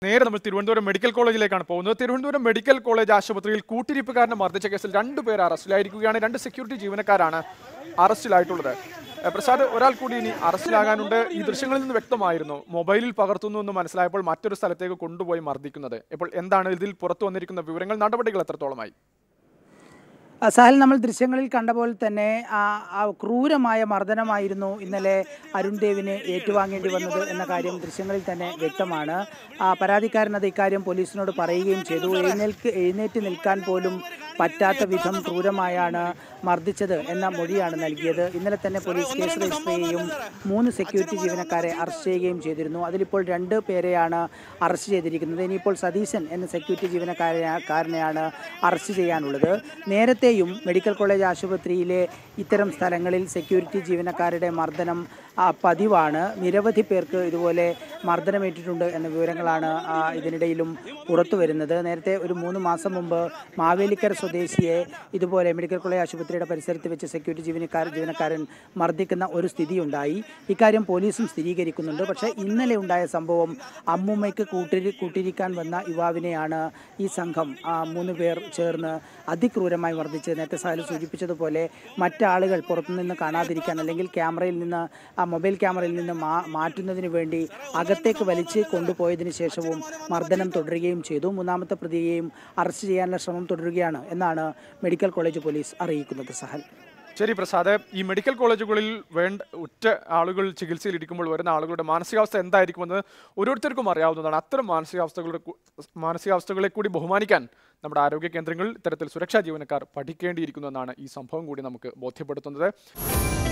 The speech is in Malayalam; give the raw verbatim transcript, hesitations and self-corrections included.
നേരെ നമ്മൾ തിരുവനന്തപുരം മെഡിക്കൽ കോളേജിലേക്കാണ് പോകുന്നത്. തിരുവനന്തപുരം മെഡിക്കൽ കോളേജ് ആശുപത്രിയിൽ കൂട്ടിരിപ്പുകാരനെ മർദ്ദിച്ച കേസിൽ രണ്ടുപേർ അറസ്റ്റിലായിരിക്കുകയാണ്. രണ്ട് സെക്യൂരിറ്റി ജീവനക്കാരാണ് അറസ്റ്റിലായിട്ടുള്ളത്. പ്രസാദ്, ഒരാൾ കൂടി ഇനി അറസ്റ്റിലാകാനുണ്ട്. ഈ ദൃശ്യങ്ങളിൽ നിന്ന് വ്യക്തമായിരുന്നു മൊബൈലിൽ പകർത്തുന്നു എന്ന് മനസ്സിലായപ്പോൾ മറ്റൊരു സ്ഥലത്തേക്ക് കൊണ്ടുപോയി മർദ്ദിക്കുന്നത്. ഇപ്പോൾ എന്താണ് ഇതിൽ പുറത്തു വന്നിരിക്കുന്ന വിവരങ്ങൾ? നടപടികൾ എത്രത്തോളമായി? സാഹൽ, നമ്മൾ ദൃശ്യങ്ങളിൽ കണ്ട പോലെ തന്നെ ക്രൂരമായ മർദ്ദനമായിരുന്നു ഇന്നലെ അരുൺ ദേവിന് ഏറ്റുവാങ്ങേണ്ടി വന്നത് എന്ന കാര്യം ദൃശ്യങ്ങളിൽ തന്നെ വ്യക്തമാണ്. പരാതിക്കാരനത് ഇക്കാര്യം പോലീസിനോട് പറയുകയും ചെയ്തു. എഴുന്നേൽക്ക് എഴുന്നേറ്റ് നിൽക്കാൻ പോലും പറ്റാത്ത വിധം ക്രൂരമായാണ് മർദ്ദിച്ചത് എന്ന മൊഴിയാണ് നൽകിയത്. ഇന്നലെ തന്നെ പോലീസ് കേസ് രജിസ്റ്റർ ചെയ്യുകയും മൂന്ന് സെക്യൂരിറ്റി ജീവനക്കാരെ അറസ്റ്റ് ചെയ്യുകയും ചെയ്തിരുന്നു. അതിലിപ്പോൾ രണ്ട് പേരെയാണ് അറസ്റ്റ് ചെയ്തിരിക്കുന്നത്. ഇനിയിപ്പോൾ സതീശൻ എന്ന സെക്യൂരിറ്റി ജീവനക്കാരനെയാണ് അറസ്റ്റ് ചെയ്യാനുള്ളത്. നേരത്തെ മെഡിക്കൽ കോളേജ് ആശുപത്രിയിലെ ഇത്തരം സ്ഥലങ്ങളിൽ സെക്യൂരിറ്റി ജീവനക്കാരുടെ മർദ്ദനം പതിവാണ്. നിരവധി പേർക്ക് ഇതുപോലെ മർദ്ദനമേറ്റിട്ടുണ്ട് എന്ന വിവരങ്ങളാണ് ഇതിനിടയിലും പുറത്തു വരുന്നത്. നേരത്തെ ഒരു മൂന്ന് മാസം മുമ്പ് മാവേലിക്കര സ്വദേശിയെ ഇതുപോലെ മെഡിക്കൽ കോളേജ് ആശുപത്രിയുടെ പരിസരത്ത് വെച്ച് സെക്യൂരിറ്റി ജീവനക്കാർ ജീവനക്കാരൻ മർദ്ദിക്കുന്ന ഒരു സ്ഥിതിയുണ്ടായി. ഇക്കാര്യം പോലീസും സ്ഥിരീകരിക്കുന്നുണ്ട്. പക്ഷേ ഇന്നലെ ഉണ്ടായ സംഭവം അമ്മുമ്മയ്ക്ക് കൂട്ടിരി കൂട്ടിരിക്കാൻ വന്ന യുവാവിനെയാണ് ഈ സംഘം മൂന്ന് പേർ ചേർന്ന് അതിക്രൂരമായി മർദ്ദിച്ചത്. നേരത്തെ സാഹൽ സൂചിപ്പിച്ചതുപോലെ മറ്റാളുകൾ പുറത്തുനിന്ന് കാണാതിരിക്കാൻ അല്ലെങ്കിൽ ക്യാമറയിൽ നിന്ന് മൊബൈൽ ക്യാമറയിൽ നിന്ന് മാ മാറ്റുന്നതിന് വേണ്ടി അകത്തേക്ക് വലിച്ച് കൊണ്ടുപോയതിനു ശേഷവും മർദ്ദനം തുടരുകയും ചെയ്തു. മൂന്നാമത്തെ പ്രതിയെയും അറസ്റ്റ് ചെയ്യാനുള്ള ശ്രമം തുടരുകയാണ് എന്നാണ് മെഡിക്കൽ കോളേജ് പോലീസ് അറിയിക്കുന്നത്. സഹൽ. ശരി പ്രസാദ്, ഈ മെഡിക്കൽ കോളേജുകളിൽ വേണ്ട ഉറ്റ ആളുകൾ ചികിത്സയിൽ ഇരിക്കുമ്പോൾ വരുന്ന ആളുകളുടെ മാനസികാവസ്ഥ എന്തായിരിക്കുമെന്ന് ഓരോരുത്തർക്കും അറിയാവുന്നതാണ്. അത്തരം മാനസികാവസ്ഥകളുടെ മാനസികാവസ്ഥകളെ കൂടി ബഹുമാനിക്കാൻ നമ്മുടെ ആരോഗ്യ കേന്ദ്രങ്ങളിൽ ഇത്തരത്തിൽ സുരക്ഷാ ജീവനക്കാർ പഠിക്കേണ്ടിയിരിക്കുന്നു എന്നാണ് ഈ സംഭവം കൂടി നമുക്ക് ബോധ്യപ്പെടുത്തുന്നത്.